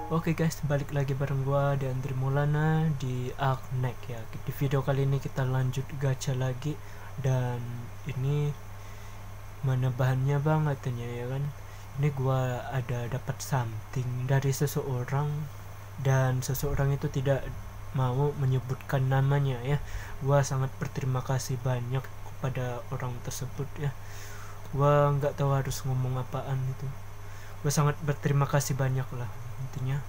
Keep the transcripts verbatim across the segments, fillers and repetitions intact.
Oke guys, balik lagi bareng gua di Andri Maulana di Arknek ya. Di video kali ini kita lanjut gacha lagi, dan ini mana bahannya bang katanya ya kan. Ini gua ada dapat something dari seseorang, dan seseorang itu tidak mau menyebutkan namanya ya. Gua sangat berterima kasih banyak kepada orang tersebut ya. Gua nggak tahu harus ngomong apaan itu. Gue sangat berterima kasih banyak lah intinya.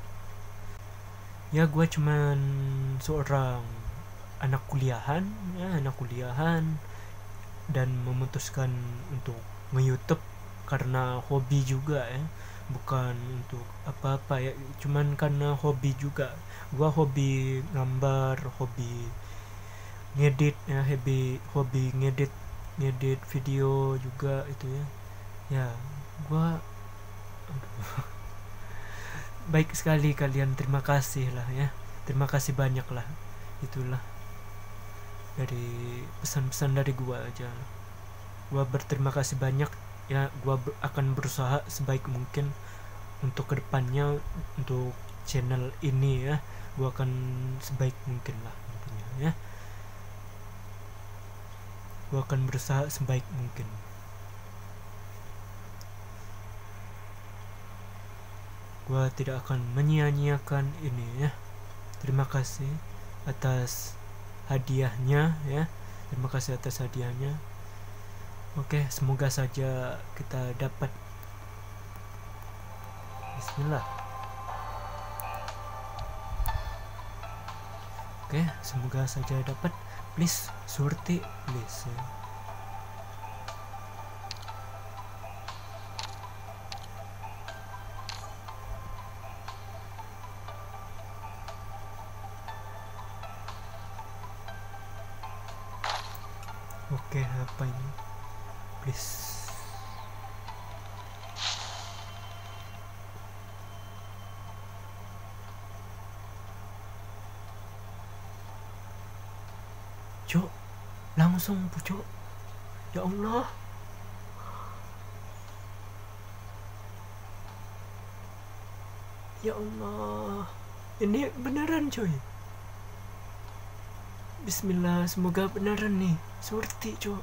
Ya gue cuman seorang anak kuliahan ya anak kuliahan dan memutuskan untuk nge-YouTube karena hobi juga ya, bukan untuk apa-apa ya, cuman karena hobi juga. Gue hobi gambar, hobi ngedit ya, hobi hobi ngedit ngedit video juga itu ya. Ya gue baik sekali kalian, terima kasih lah ya, terima kasih banyak lah. Itulah dari pesan-pesan dari gua aja, gua berterima kasih banyak ya. Gua ber- akan berusaha sebaik mungkin untuk kedepannya untuk channel ini ya. Gua akan sebaik mungkin lah intinya ya. Gua akan berusaha sebaik mungkin. Gua tidak akan menyia-nyiakan ini ya. Terima kasih atas hadiahnya ya. Terima kasih atas hadiahnya. Oke, semoga saja kita dapat. Bismillah. Oke, semoga saja dapat. Please, surti, please ya. Oke, apa ini? Please. Cok, langsung pucuk. Ya Allah. Ya Allah. Ini beneran coy. Bismillah, semoga beneran nih. Surti cok,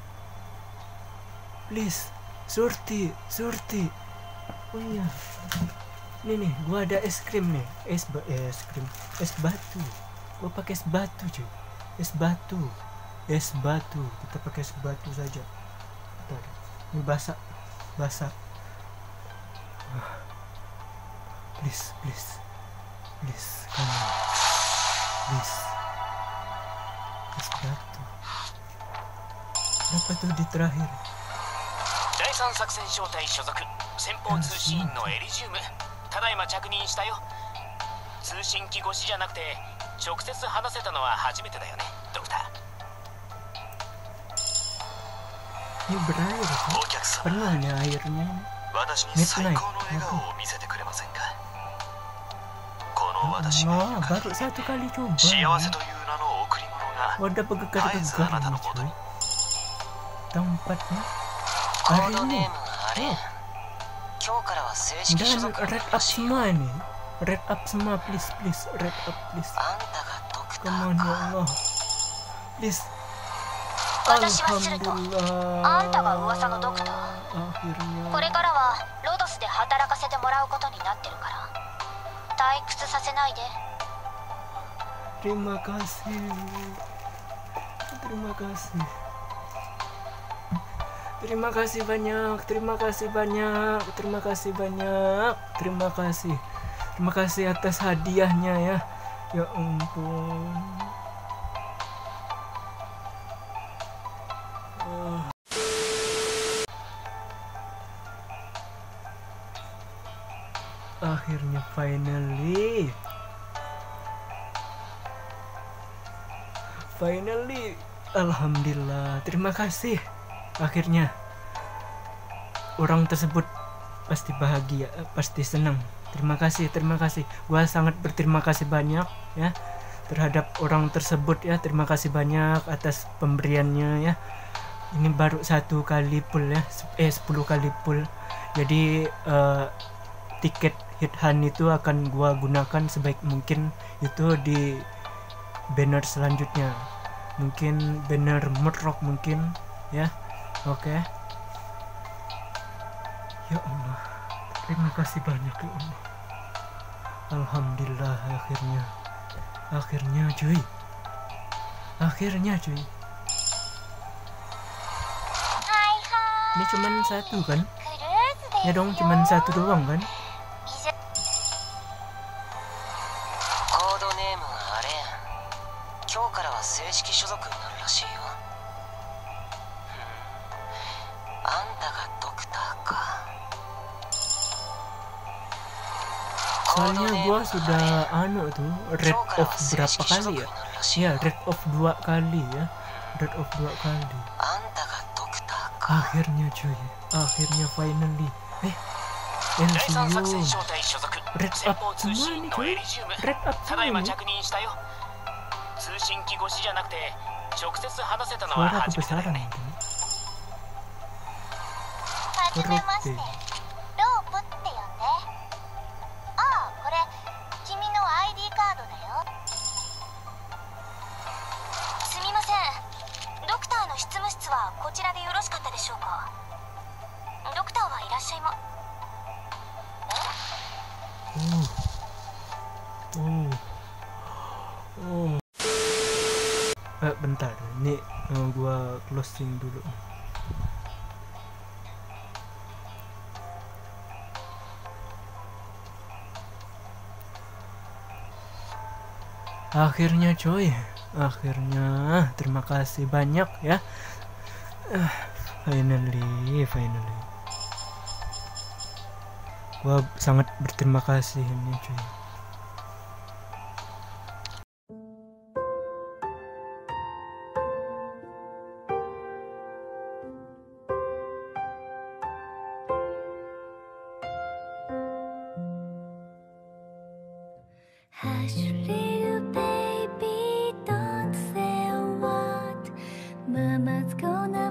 please. Surti, surti. Oh iya, ini nih, gua ada es krim nih. Es ba es krim, es batu. Gua pakai es batu cuy. Es batu, es batu. Kita pakai es batu saja. Bentar. Ini basah, basah. Please, please, please, come on. Please. Es batu. Kenapa tuh di terakhir? 第三作戦小隊所属先方通信員のエリジウム、ただいま着任したよ。通信機越しじゃなくて直接話せたのは初めてだよね、ドクター。 Ini berair kan? お客様、 Pernah nih airnya. 私に最高の笑顔を見せてくれませんか。この私がい Oh, る baru 限り satu kali coba. 幸せという名の贈り物が Wadah 絶えず pegegar-pegegar あなた nih のもと coy. に。 Tempatnya コ hari ードネ ini. ームはあれ、 Oh, 今日からは正式所 dan 属 red ら up しいよ。 semua nih. Red up semua, please, please. Red up, please. あんたがドクタ Come on ー ya か。 Allah. Please. 私はすると Alhamdulillah. あんたが噂のドクター。 Akhirnya. これからはロドスで働かせてもらうことになってるから退屈させないで。 Terima kasih. Terima kasih. Terima kasih banyak. Terima kasih banyak. Terima kasih banyak. Terima kasih. Terima kasih atas hadiahnya ya. Ya ampun. Ah. Akhirnya finally. Finally, alhamdulillah, terima kasih. Akhirnya orang tersebut pasti bahagia, pasti senang. Terima kasih, terima kasih. Gua sangat berterima kasih banyak ya terhadap orang tersebut ya. Terima kasih banyak atas pemberiannya ya. Ini baru satu kali pull ya, eh sepuluh kali pull. Jadi uh, tiket hit hand itu akan gua gunakan sebaik mungkin itu di banner selanjutnya, mungkin banner Mudrock mungkin ya. Oke okay. Ya Allah, terima kasih banyak ya Allah. Alhamdulillah, akhirnya akhirnya cuy akhirnya cuy ini cuman satu kan ya dong, cuman satu doang kan. コードネームはあれやん。今日からは正式所属になるらしいよ。ふん、あんたがドクターか。 Soalnya gua sudah anu tuh red off berapa kali ya? Ya red off dua kali ya, red off dua kali. Akhirnya cuy, akhirnya finally. Eh, L C U red up semua nih cuy, red up semua nih. Suara kebesaran itu. Perut deh. 執務室はこちらでよろしかったでしょうか。ドクターはいらっしゃいま。 Oh. Oh. Eh, bentar, ini uh, gua closing dulu. Akhirnya coy, akhirnya terima kasih banyak ya. Uh, finally, finally. Gua sangat berterima kasih ini coy. Hush, little baby, don't say a word. Mama's gonna